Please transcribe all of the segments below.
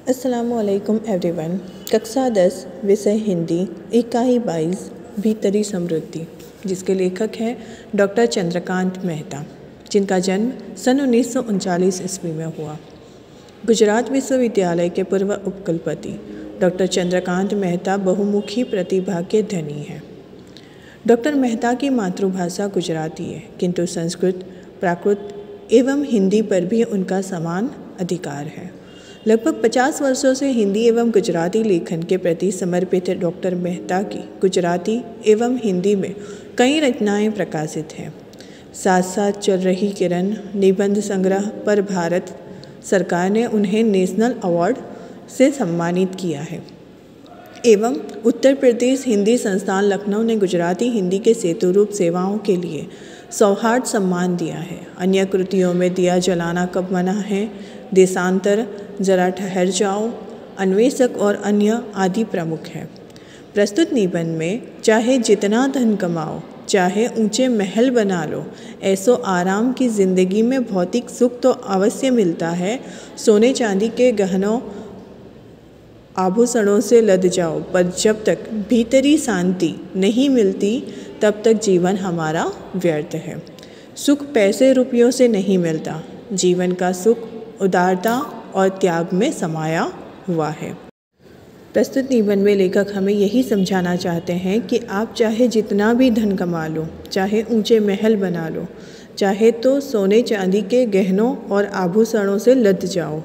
अस्सलामुअलैकुम एवरीवन। कक्षा 10 विषय हिंदी, इकाई 22 भीतरी समृद्धि, जिसके लेखक हैं डॉक्टर चंद्रकांत मेहता, जिनका जन्म सन 1939 ईस्वी में हुआ। गुजरात विश्वविद्यालय के पूर्व उपकुलपति डॉक्टर चंद्रकांत मेहता बहुमुखी प्रतिभा के धनी हैं। डॉक्टर मेहता की मातृभाषा गुजराती है, किंतु संस्कृत, प्राकृत एवं हिंदी पर भी उनका समान अधिकार है। लगभग 50 वर्षों से हिंदी एवं गुजराती लेखन के प्रति समर्पित डॉक्टर मेहता की गुजराती एवं हिंदी में कई रचनाएं प्रकाशित हैं। साथ साथ चल रही किरण निबंध संग्रह पर भारत सरकार ने उन्हें नेशनल अवार्ड से सम्मानित किया है एवं उत्तर प्रदेश हिंदी संस्थान लखनऊ ने गुजराती हिंदी के सेतु रूप सेवाओं के लिए सौहार्द सम्मान दिया है। अन्य कृतियों में दिया जलाना कब मना है, देशांतर, जरा ठहर जाओ, अन्वेषक और अन्य आदि प्रमुख हैं। प्रस्तुत निबंध में चाहे जितना धन कमाओ, चाहे ऊंचे महल बना लो, ऐसो आराम की ज़िंदगी में भौतिक सुख तो अवश्य मिलता है। सोने चांदी के गहनों आभूषणों से लद जाओ, पर जब तक भीतरी शांति नहीं मिलती तब तक जीवन हमारा व्यर्थ है। सुख पैसे रुपयों से नहीं मिलता, जीवन का सुख उदारता और त्याग में समाया हुआ है। प्रस्तुत निबंध में लेखक हमें यही समझाना चाहते हैं कि आप चाहे जितना भी धन कमा लो, चाहे ऊंचे महल बना लो, चाहे तो सोने चांदी के गहनों और आभूषणों से लद जाओ,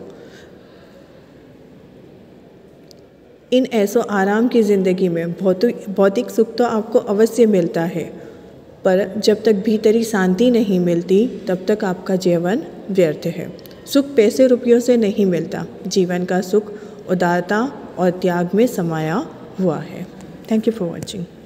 इन ऐसो आराम की ज़िंदगी में भौतिक सुख तो आपको अवश्य मिलता है, पर जब तक भीतरी शांति नहीं मिलती तब तक आपका जीवन व्यर्थ है। सुख पैसे रुपयों से नहीं मिलता, जीवन का सुख उदारता और त्याग में समाया हुआ है। Thank you for watching.